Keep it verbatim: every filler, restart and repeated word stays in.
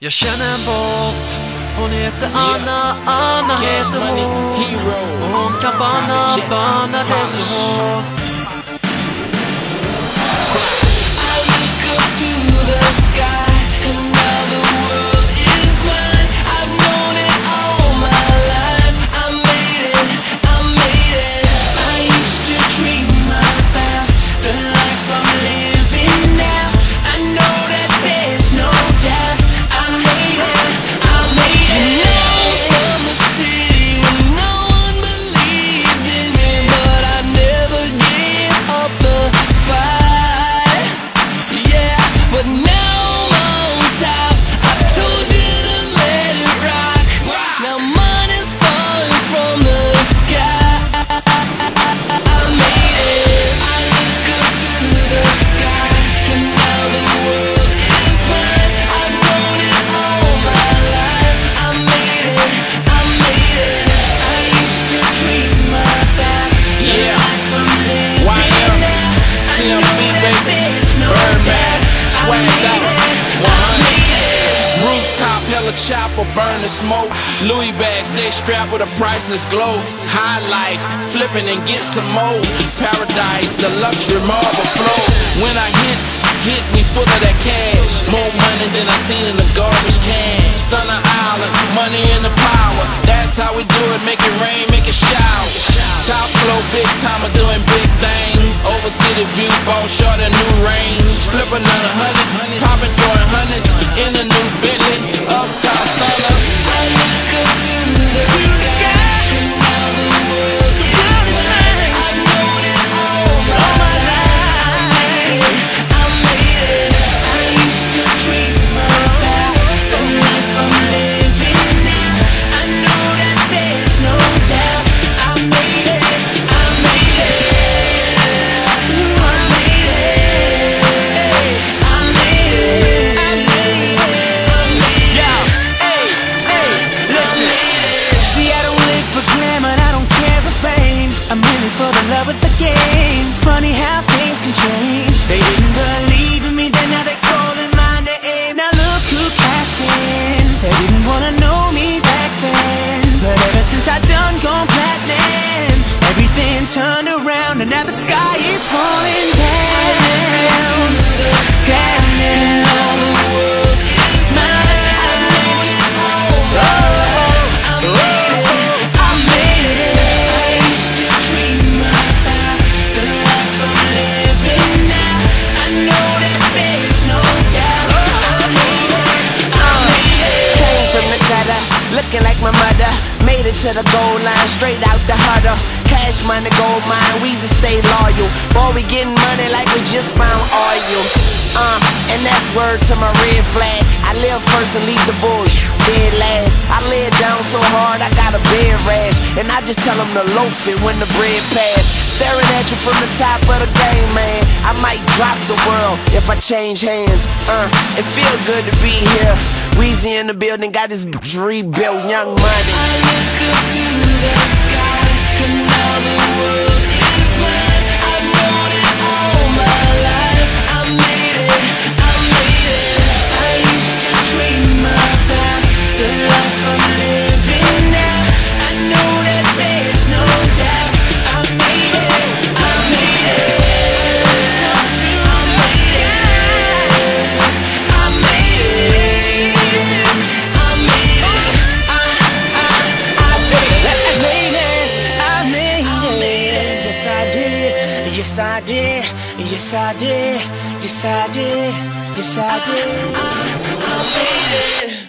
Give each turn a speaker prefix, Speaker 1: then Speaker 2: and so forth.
Speaker 1: Jag känner en bort. Hon heter Anna, Anna heter hon. Och hon kan banna, banna det så hårt.
Speaker 2: I look up to the sky and now the world is mine. I've known it all my life. I made it, I made it. I used to dream about the life I'm living now. I know that there's no doubt. I made it, I made it. Known from the city when no one believed in me, but I never gave up the fight. Yeah, but now I'm on top. I told you to let it rock. Now mine is falling from the sky. I made it. I look up to the sky and now the world is mine. I've known it all my life. I made it, I made it. I used to dream about the life I'm living now. I know that there's no doubt.
Speaker 3: Swagged out, one hundred. Rooftop, hella chopper, burn the smoke. Louis bags, they strapped with a priceless glow. High life, flipping and get some more. Paradise, the luxury marble flow. When I hit, hit me full of that cash. More money than I seen in the garbage can. Stunner Island, money in the power. That's how we do it, make it rain, make it shower. Top flow, big timer, doing big things. Over city view, bone short a new range. Flip another hundred, popping, throwing hundreds in a new Bentley. Uptown stunner.
Speaker 2: I look up to the sky and now the world is mine. I've known it all my life. I made it, I made it. I used to dream about the life I'm living now. I know that there's no doubt. I made it, I made it. I made it. I made it. I made it. I made it.
Speaker 4: Hey, hey, listen. See, I don't live for glamour, I don't care for fame. I'm in this for the love of the game. Funny how things can change. They didn't believe in me, then now they're calling my name. Now look who cashed in. They didn't wanna know me back then, but ever since I done gone platinum, everything turned around and now the sky is falling down. Down now.
Speaker 5: Looking like my mother, made it to the goal line, straight out the huddle. Cash money, gold mine, Weezy stay loyal. Boy, we getting money like we just found oil. Uh, and that's word to my red flag. I live first and leave the bush dead last. I lay it down so hard I got a bed rash, and I just tell them to loaf it when the bread pass. Staring at you from the top of the game, man. I might drop the world if I change hands. Uh, it feel good to be here. Weezy in the building, got this rebuilt Young Money.
Speaker 2: I look up to the sky and now the world is mine. I've known it all my life. I made it, I made it. I used to dream about the life I'm living now. I know that there's no doubt. I made it, I made it. I made it, I made it.
Speaker 4: Yes I did, yes I did, yes I did, yes I did.
Speaker 2: I, I, I made it.